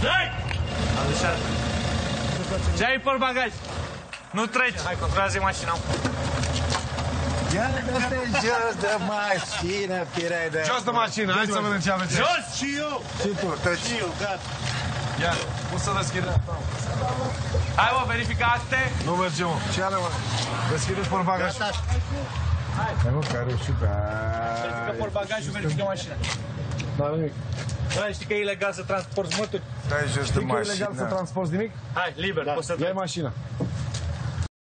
Ce ai pe bagaj? Nu treci. Hai, controlează mașina. Ia dă-te jos de mașină, firai de... Jos de mașină, hai să vedem ce aveți. Jos! Și eu! Și tu, treci. Și eu, gata. Ia, o să deschide. Hai, mă, verifică acte. Nu merge, mă. Ce are, mă? Deschideți portbagaj. Hai, mă, că a reușit. Verifică portbagajul, verifică mașina. N-are nimic. Bă, știi că e ilegal să transporti mături? Dai jos de Știi că e ilegal să mașină. transporti nimic? Hai, liber, poți să Ia treci. mașina.